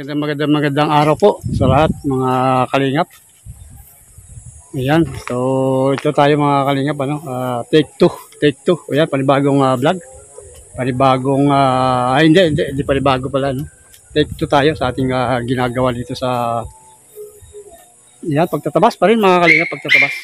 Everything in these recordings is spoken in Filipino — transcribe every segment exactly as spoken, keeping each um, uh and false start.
magandang magandang magandang araw po sa lahat mga kalingap. Ayan, so ito tayo mga kalingap, ano, uh, take two, take two. Ayan, panibagong uh, vlog. Panibagong, uh, ay hindi, hindi, hindi panibago pala, no? Take two tayo sa ating uh, ginagawa dito sa, ayan, pagtatabas pa rin mga kalingap, pagtatabas.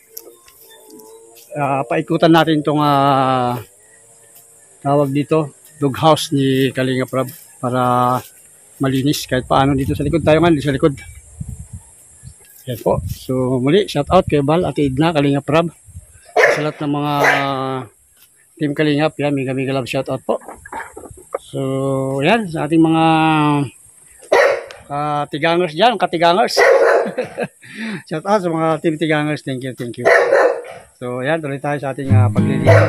Uh, paikutan natin itong uh, tawag dito, dog house ni Kalingap Rab para malinis kahit paano dito sa likod tayo nga, dito sa likod. Yan po. So muli, shout out kay Bal at Idna, Kalingap Rab. Sa lahat ng mga uh, team Kalingap, yan, mega mega love shout out po. So yan, sa ating mga uh, tigangers dyan, katigangers. Shout out sa mga team tigangers, thank you, thank you. So yan, tuloy tayo sa ating uh, paglilinis.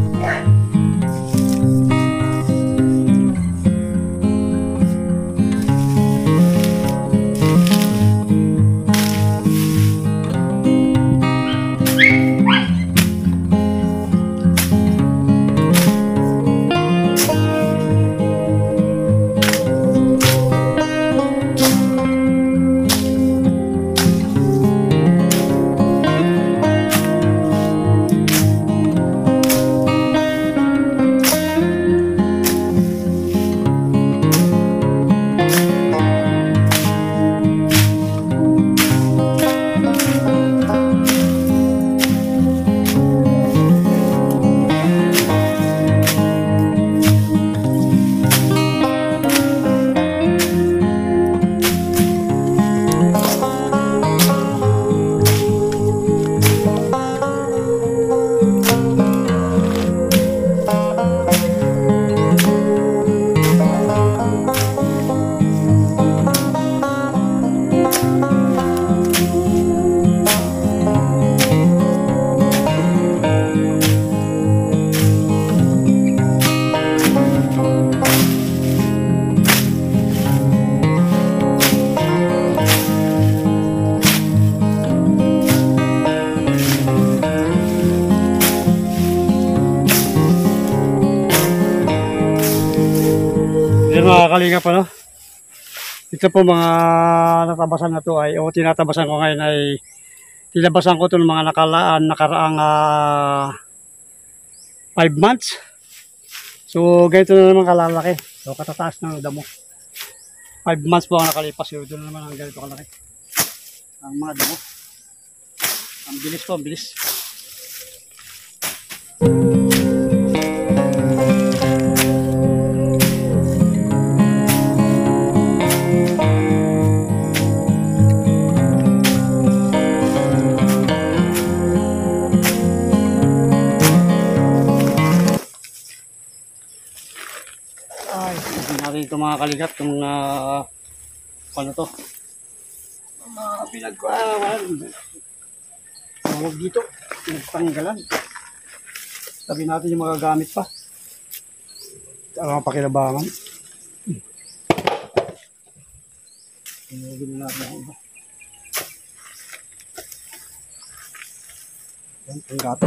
Yan mga kalingap, ano, ito po mga natabasan na to ay, o tinatabasan ko ngayon ay tinabasan ko ito ng mga nakalaan, nakaraang five uh, months. So ganito na naman kalalaki, so katataas ng damo. five months po ang nakalipas, so doon naman ang ganito kalaki ang mga damo. Ang bilis po, ang bilis. Ito mga kalingap, itong mga uh, ano to, mga pinagkawan, tawag dito, pinagtanggalan. Sabi natin yung magagamit pa, ang pakilabangan. Pinagin natin ang iba. Yan, ang gato.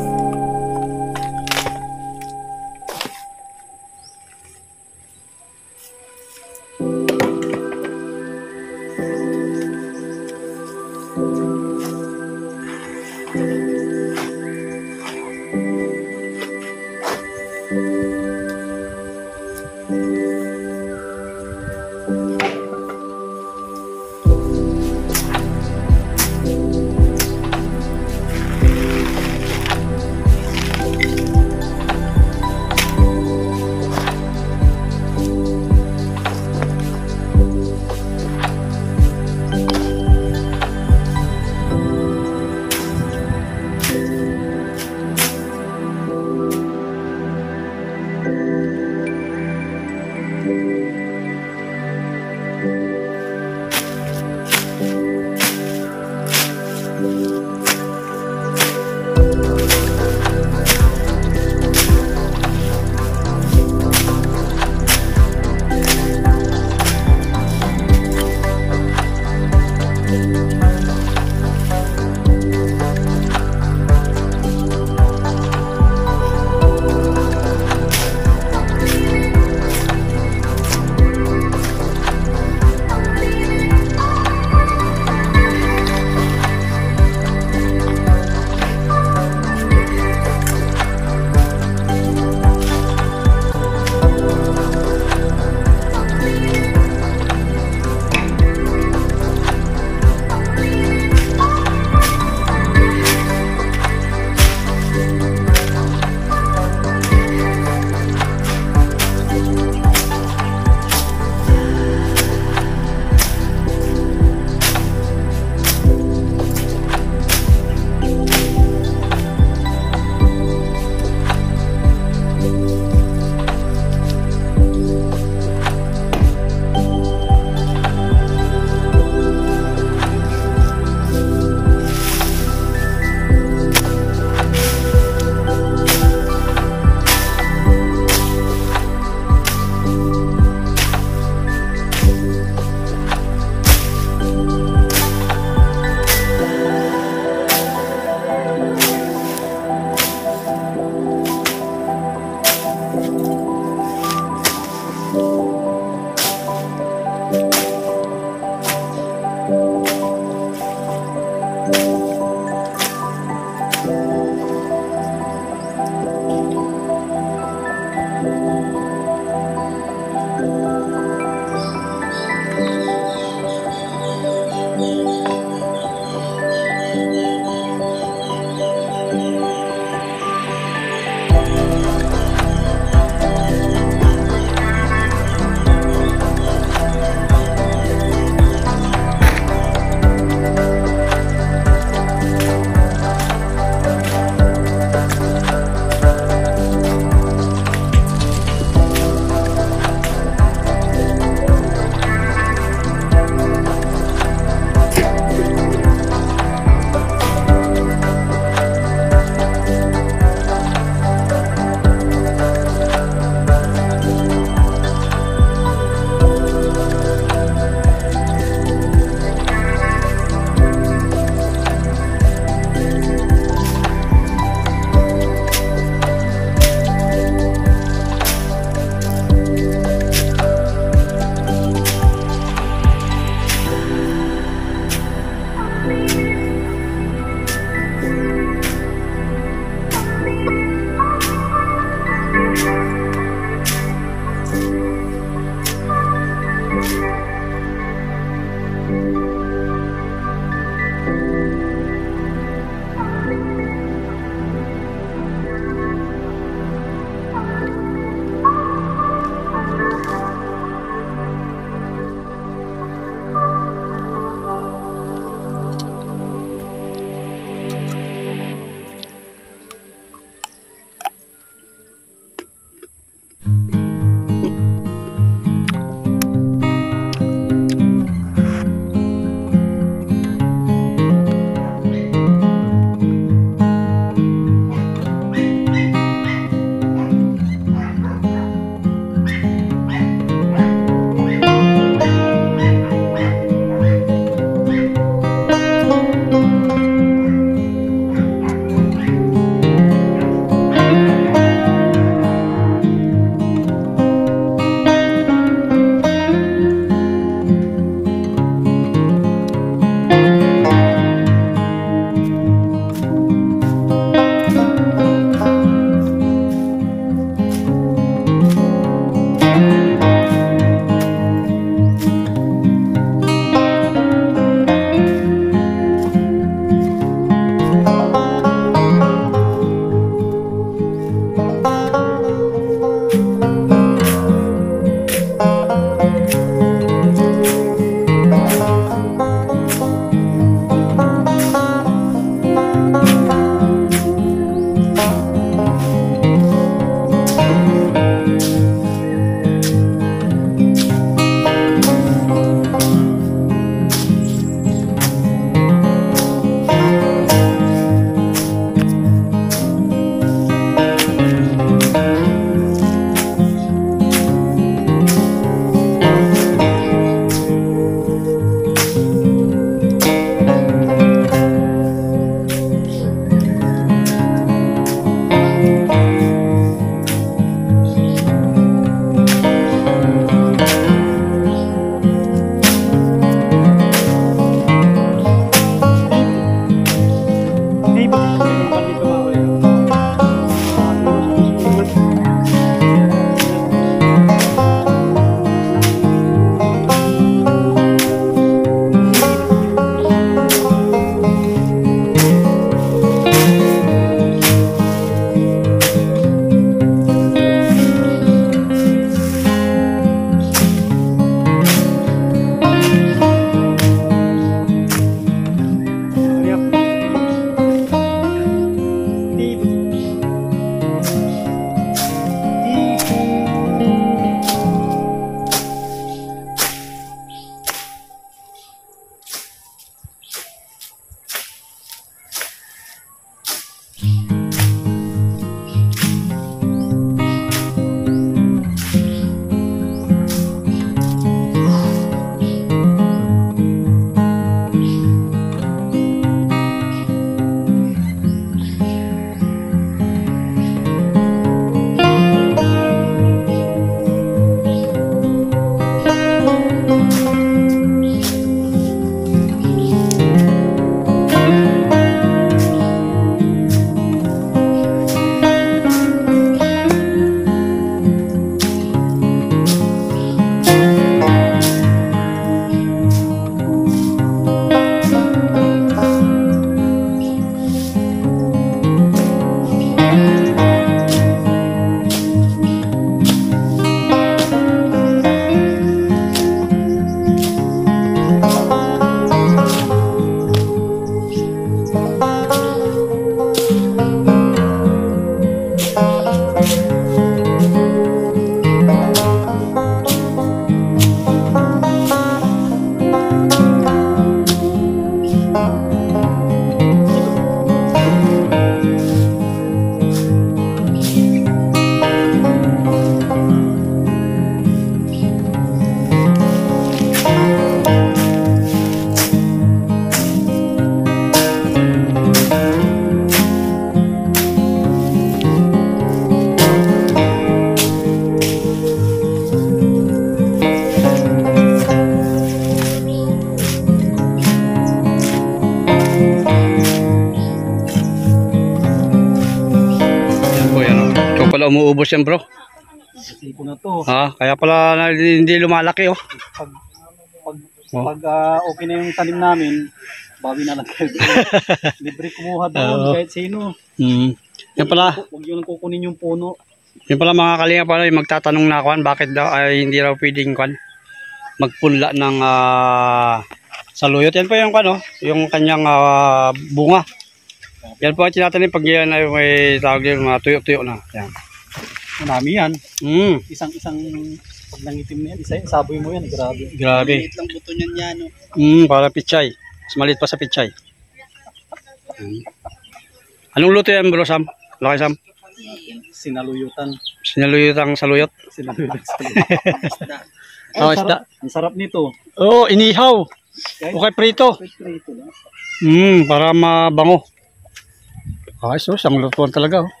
Oh, yan. Oh. Ito pala umuubos yan, bro. Siko na to. Ha, kaya pala na- hindi lumalaki, oh. Pag, pag, Oh. pag ah, okay na yung tanim namin, bawi na lang kayo. Libre kumuha doon, Oo. kahit sino. Hmm. Yan pala, Huwag yun lang kukunin yung puno. yan pala mga kalinga pala, yung magtatanong na kwan, bakit daw ay hindi raw pwedeng kwan magpunla ng ah, saluyot. Yan po yung kwan, oh, yung kanyang ah, bunga. Yan po ang tinatanim pag yan ay may tawag din mga tuyo-tuyo na. Yan. Marami yan. Hmm. Isang-isang, pag nangitim na yan, isa, saboy mo yan, eh, grabe. Grabe. Maliit lang buto niyan yan. No? Hmm, para pichay. Mas maliit pa sa pichay. Hmm. Anong luto yan, bro Sam? Laki Sam? Sinaluyutan. Sinaluyotang saluyot. Sinaluyutan. Isda. Oh, Ang isda. sarap, ang sarap nito. Oo, oh, inihaw. Kahit Okay, prito. prito lang. Hmm, para mabango. Ay, so, siyang lutuan talaga, oh.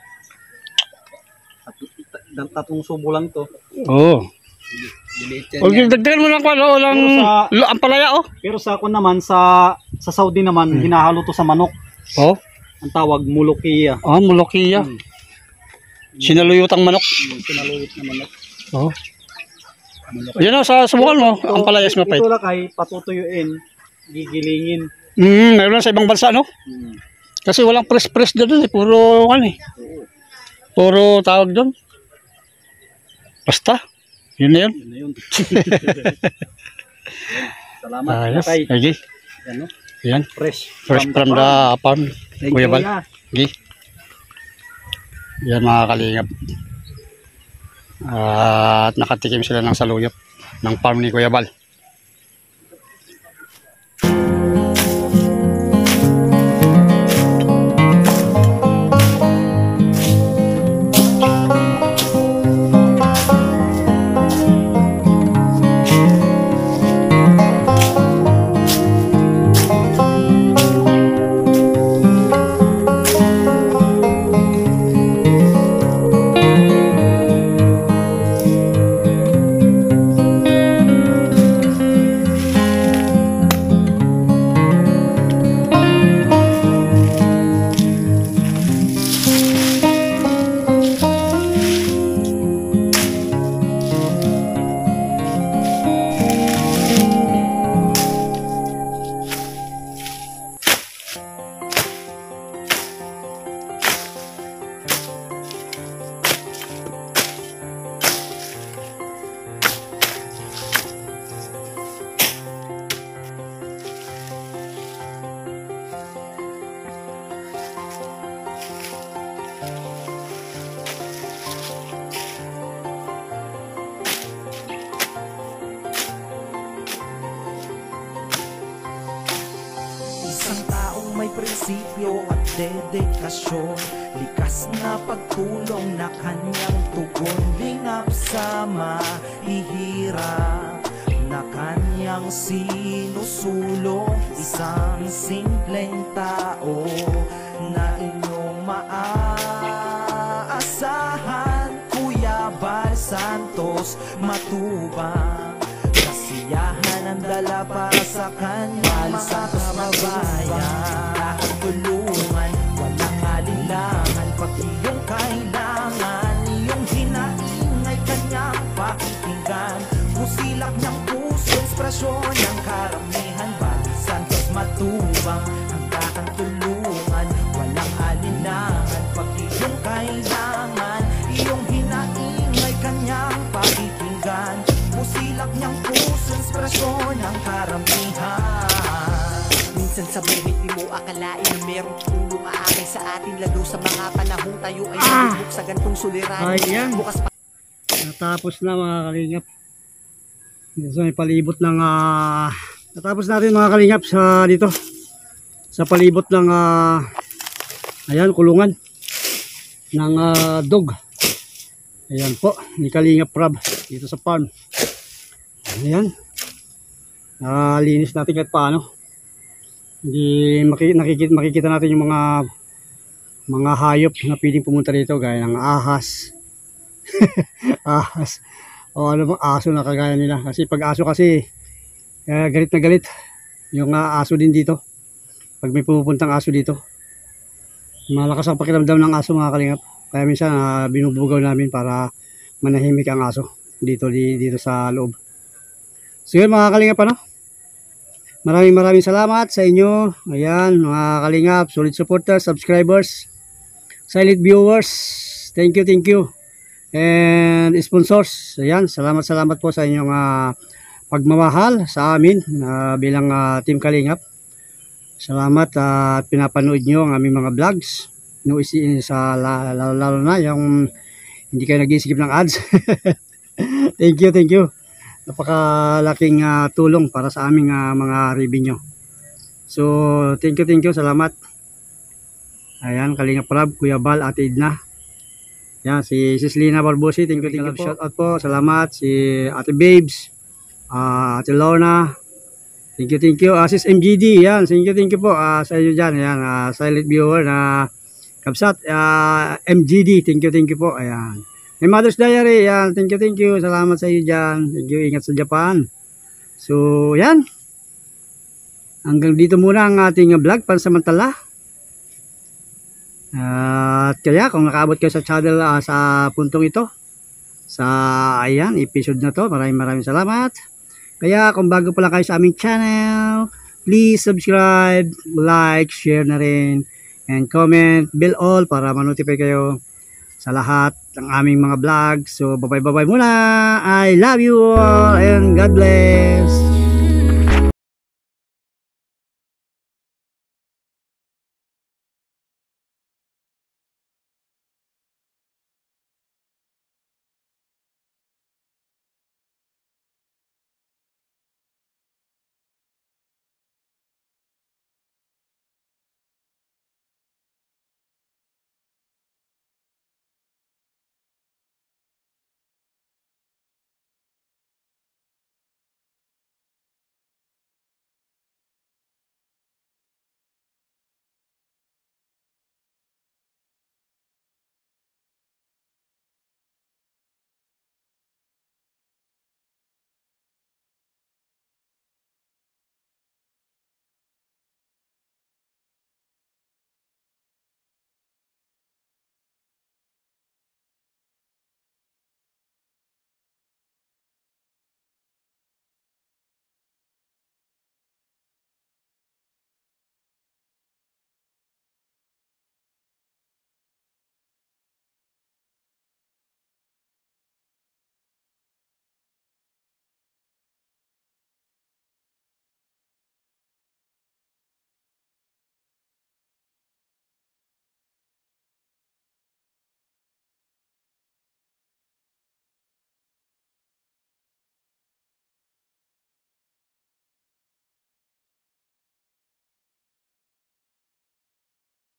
Tat- Tatong subo lang to. Oo. Huwag yung dagdagan mo lang kung ano, lang, Pero sa- lo- ang palaya, oh. Pero sa ako naman, sa sa Saudi naman, Hmm. hinahalo to sa manok. Oh, Ang tawag, mulukiya. ah, mulokiya. Hmm. Sinaluyotang manok. Yung Sinaluyot na manok. Oh. Yan o, sa subukan mo, ang palaya is mapait. Ito lang kay patutuyuin, gigilingin. Hmm, meron lang sa ibang bansa, no? Hmm. Kasi walang press-press doon, eh. Puro, ano eh. Oo, Puro tawag doon. Basta. Yun na yun. yun na yun. Salamat. Ayos. Kay, Sige. ano, Yan. fresh. Fresh from the farm. Thank Kuya you, Bal. Kuya. Sige. Yan mga kalingap. At nakatikim sila ng saluyot ng farm ni Kuya Bal. Isang taong may prinsipyo at dedikasyon, likas na pagtulong na kanyang tugon, lingap sa mahihirap na kanyang sinusulong. Isang simpleng tao na inyong maaasahan, Kuya Bal Santos Matubang. Kasiyahan ang dala para sa kanya, mga kababayan. Lahat tulungan, walang alinlangan. Pag iyong kailangan, iyong hinaing ay kanyang pakikinggan. Pusilak niyang puso, ekspresyon ng karamihan. Bal Santos Matubang, ang kakang tulungan, walang alinlangan. Pag iyong kailangan, iyong hinaing ay kanyang pakikinggan. Pusilak niyang puso, inspirasyon ng karamihan. Minsan sa buhay di mo akalain na merong tulong aakin sa atin, lalo sa mga panahong tayo ay nabubuk sa gantong suliranin. Ayan. Bukas pa Natapos na mga kalingap. Dito sa may palibot ng ah, natapos natin mga kalingap sa dito. Sa palibot ng ah, ayan, kulungan ng ah, dog. Ayan po, ni Kalingap Prab dito sa farm. Ayan. Nalinis natin kahit paano. Hindi maki, nakikita, makikita natin yung mga mga hayop na pwedeng pumunta dito gaya ng ahas. Ahas. O ano bang aso na kagaya nila. Kasi pag aso kasi eh, galit na galit. Yung uh, aso din dito. Pag may pupuntang aso dito. Malakas ang pakiramdam ng aso mga kalingap. Kaya minsan uh, binubugaw namin para manahimik ang aso dito di, dito sa loob. So yun mga kalingap, ano? Maraming maraming salamat sa inyo. Ayan, mga kalingap, solid supporters, subscribers, silent viewers. Thank you, thank you. And sponsors. Ayan, salamat salamat po sa inyong uh, pagmamahal sa amin uh, bilang uh, Team Kalingap. Salamat at uh, pinapanood nyo ang aming mga vlogs. No, isi sa lalo, lalo na yung hindi kayo nag-iisip ng ads. Thank you, thank you. Napakalaking uh, tulong para sa aming uh, mga revenue. So, thank you, thank you. Salamat. Ayan, Kalingap Rab, Kuya Bal, Ate Edna. Yan, si Sislina Barbosi, thank you, thank you po. Shout out po, salamat. Si Ate Babes, uh, Ate Lorna, thank you, thank you. Uh, Sis M G D, yan, thank you, thank you po uh, sa inyo dyan. Ayan, uh, silent viewer na Kabsat, uh, M G D, thank you, thank you po. Ayan. My Mother's Diary, yan, thank you, thank you. Salamat sa iyo dyan. Thank you, ingat sa Japan. So, yan. Hanggang dito muna ang ating vlog pansamantala. At uh, kaya kung nakaabot kayo sa channel uh, sa puntong ito, sa ayan, episode na to, maraming maraming salamat. Kaya kung bago pa lang kayo sa aming channel, please subscribe, like, share na rin, and comment, bell all para ma-notify kayo sa lahat ng aming mga vlog. So, bye-bye, bye-bye muna. I love you all and God bless.